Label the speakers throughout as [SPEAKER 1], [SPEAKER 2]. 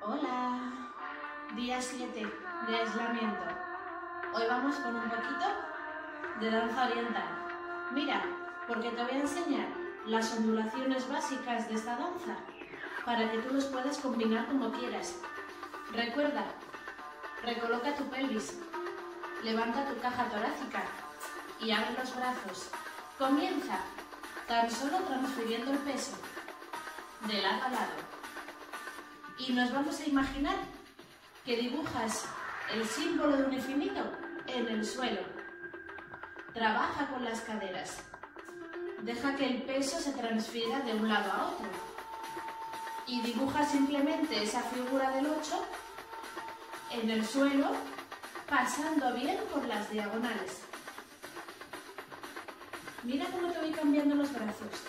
[SPEAKER 1] Hola, día 7 de aislamiento. Hoy vamos con un poquito de danza oriental. Mira, porque te voy a enseñar las ondulaciones básicas de esta danza para que tú los puedas combinar como quieras. Recuerda, recoloca tu pelvis, levanta tu caja torácica y abre los brazos. Comienza tan solo transfiriendo el peso de lado a lado. Y nos vamos a imaginar que dibujas el símbolo de un infinito en el suelo. Trabaja con las caderas. Deja que el peso se transfiera de un lado a otro. Y dibuja simplemente esa figura del 8 en el suelo, pasando bien por las diagonales. Mira cómo te voy cambiando los brazos.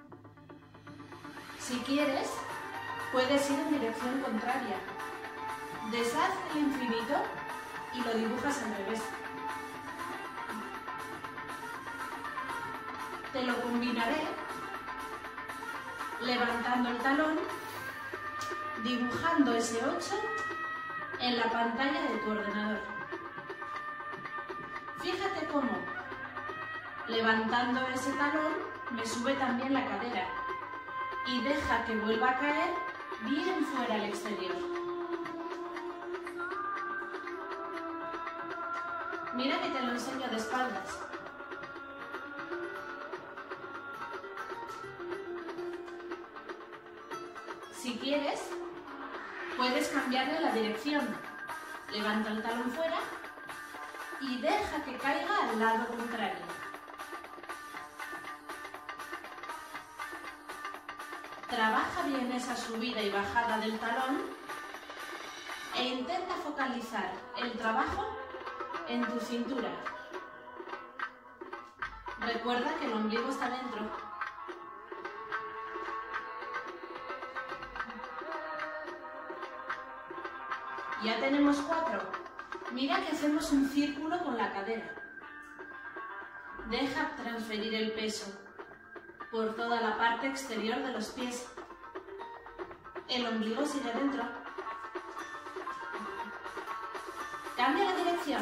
[SPEAKER 1] Si quieres, puedes ir en dirección contraria. Deshaz el infinito y lo dibujas al revés. Te lo combinaré levantando el talón, dibujando ese 8 en la pantalla de tu ordenador. Fíjate cómo, levantando ese talón, me sube también la cadera y deja que vuelva a caer bien fuera al exterior. Mira que te lo enseño de espaldas. Si quieres, puedes cambiarle la dirección. Levanta el talón fuera y deja que caiga al lado contrario. Trabaja bien esa subida y bajada del talón e intenta focalizar el trabajo en tu cintura. Recuerda que el ombligo está dentro. Ya tenemos 4. Mira que hacemos un círculo con la cadera. Deja transferir el peso por toda la parte exterior de los pies. El ombligo sigue dentro. Cambia la dirección.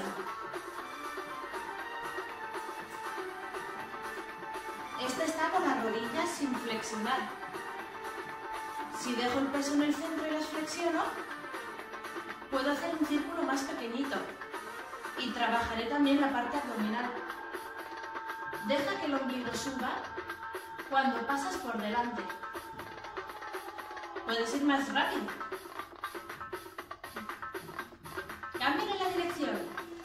[SPEAKER 1] Este está con las rodillas sin flexionar. Si dejo el peso en el centro y las flexiono, puedo hacer un círculo más pequeñito y trabajaré también la parte abdominal. Deja que el ombligo suba cuando pasas por delante. Puedes ir más rápido. Cambia la dirección.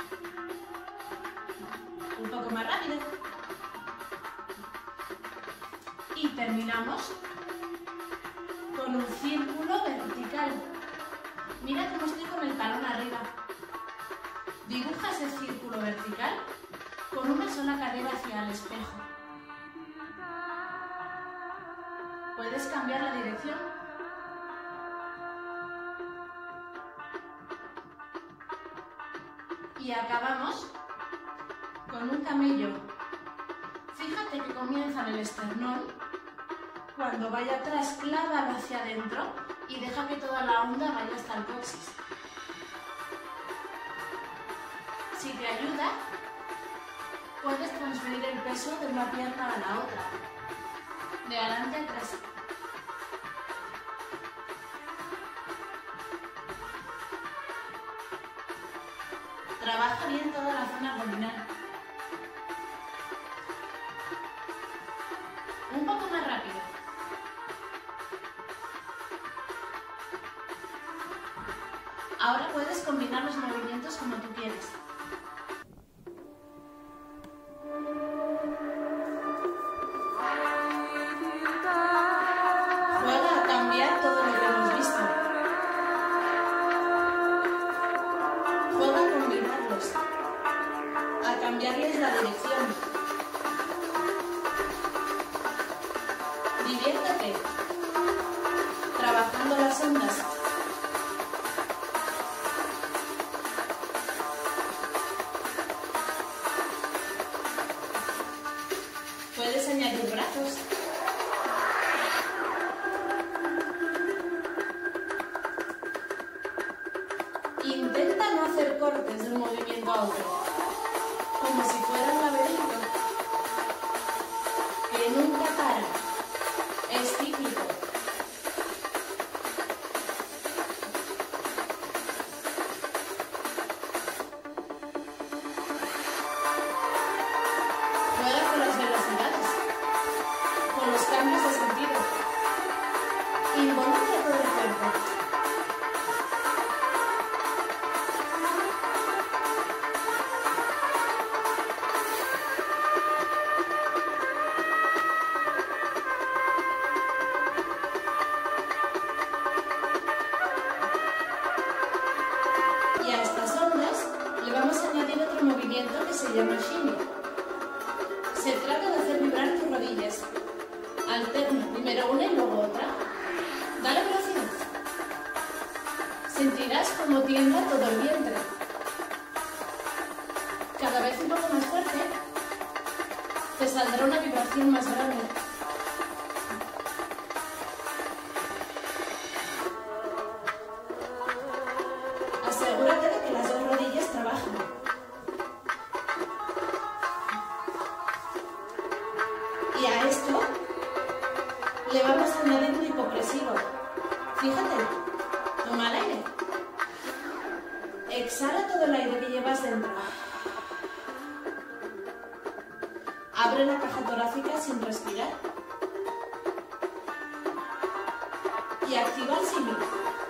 [SPEAKER 1] Un poco más rápido. Y terminamos con un círculo vertical. Mira cómo estoy con el talón arriba. Dibuja ese círculo vertical con una sola cadera hacia el espejo. Puedes cambiar la dirección. Y acabamos con un camello. Fíjate que comienza en el esternón. Cuando vaya atrás, clávalo hacia adentro y deja que toda la onda vaya hasta el coxis. Si te ayuda, puedes transferir el peso de una pierna a la otra, de adelante a atrás. Trabaja bien toda la zona abdominal. Un poco más rápido. Ahora puedes combinar los movimientos como tú quieres. Juega a cambiar todo lo que hemos visto. Juega a combinarlos, a cambiarles la dirección. Diviértete, trabajando las ondas. Puedes añadir brazos. hacer cortes de un movimiento a otro, como si fuera un laberinto, que nunca para, es cíclico. Juega con las velocidades, con los cambios de sentido. Involucra todo el cuerpo. Y a estas ondas le vamos a añadir otro movimiento que se llama shimmy. Se trata de hacer vibrar tus rodillas. Alterna primero una y luego otra. Dale velocidad. Sentirás como tiembla todo el vientre. Cada vez un poco más fuerte. Te saldrá una vibración más grande. Asegúrate de que las dos rodillas trabajen. Y a esto le vamos a añadir un hipopresivo. Fíjate, toma el aire. Exhala todo el aire que llevas dentro. Abre la caja torácica sin respirar. Y activa el shimmy.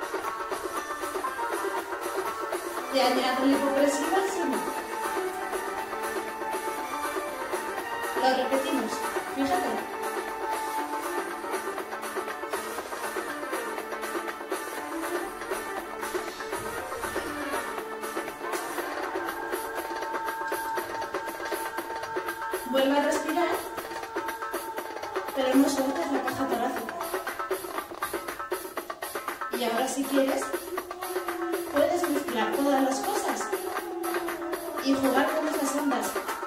[SPEAKER 1] Y añade el hipopresivo al shimmy. Lo repetimos. Fíjate. Vuelve a respirar, pero no sueltes la caja torácica. Y ahora, si quieres, puedes mezclar todas las cosas y jugar con esas ondas.